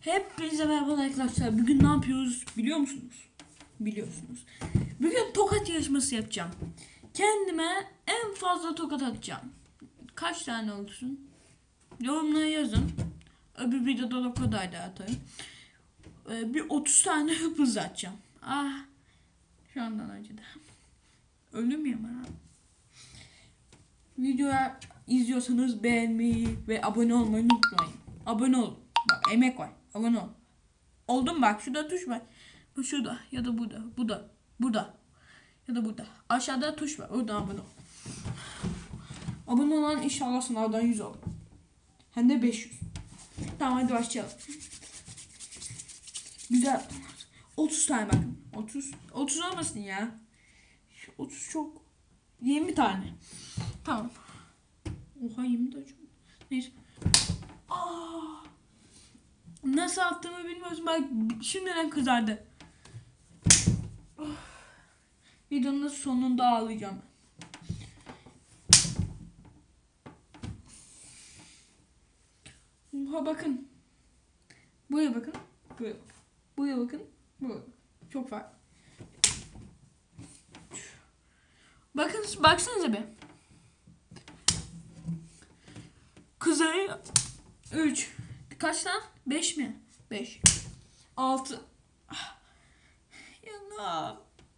Hepinize merhaba arkadaşlar. Bugün ne yapıyoruz biliyor musunuz? Biliyorsunuz. Bugün tokat yarışması yapacağım. Kendime en fazla tokat atacağım. Kaç tane olsun? Yorumlara yazın. Öbür videoda o kadar da atarım. Bir 30 tane hızlı atacağım. Şu andan acıdı. Ölüm ha. Videoyu izliyorsanız beğenmeyi ve abone olmayı unutmayın. Abone olun. Bak emek var. Abone ol. Oldum bak şurada tuş var. Bu şurada ya da burada. Burada. Ya da burada. Aşağıda tuş var. Oradan abone ol. Abone olan inşallah sınavdan 100 olur. Hem de 500. Tamam hadi başlayalım. Güzel. 30 tane bakın. 30 olmasın ya. 30 çok. 20 tane. Tamam. Oha 20 de çok. Neyse. Nasıl attığımı bilmiyorsun. Bak şimdiden kızardı. Videonun sonunda ağlayacağım. Oha bakın. Buraya bakın. Buraya bakın. Buraya bakın. Buraya bakın. Çok farklı. Bakın baksanıza be. Kızarıyor. 3. Kaç lan? 5 mi? 5. 6. Yana.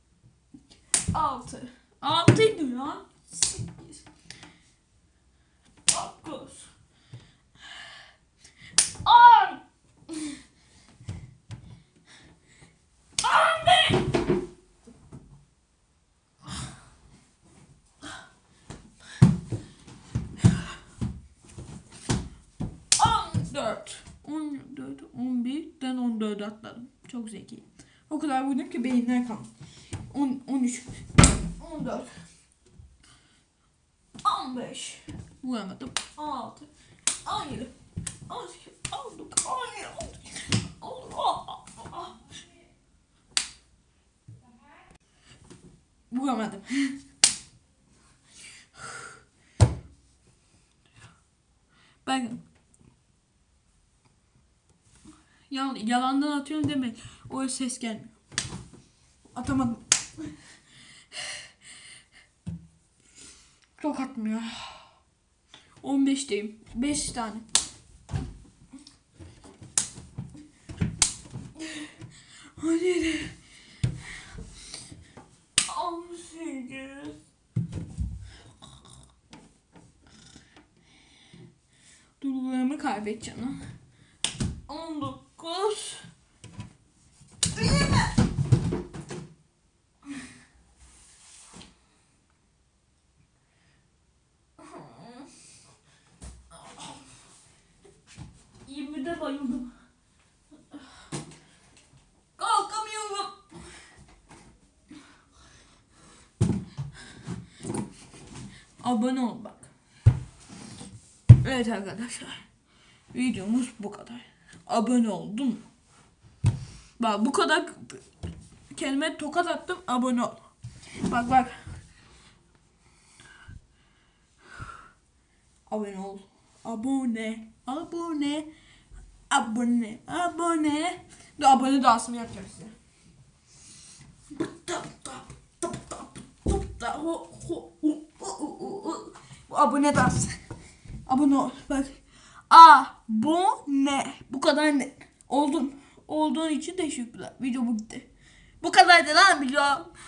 6. 6'ydı ya. 8. 9. 10. 14, 11'den 14 atladım. Çok zeki. O kadar vurdum ki beyinler kaldı. 13, 14, 15, vuramadım. 16, 17, 18, 19, 17, 18, vuramadım. Bakın. Yalandan atıyorum demeyin. O ses gelmiyor. Atamadım. Çok atmıyor. 15'teyim. 5 tane. Hadi. 18. Duygularımı kaybedeceğim. 19. 20'de bayıldım. Kalkamıyorum. Abone ol bak. Evet arkadaşlar. Videomuz bu kadar. Abone oldum. Bak bu kadar kelime tokat attım. Abone ol. Bak. Abone ol. Abone. Dur abone dansımı yapacağım size. Bu abone dans. Abone ol. Bak. Abone. Bu kadar ne? Oldun. Olduğun için teşekkürler. Video bu gitti. Bu kadardı lan video.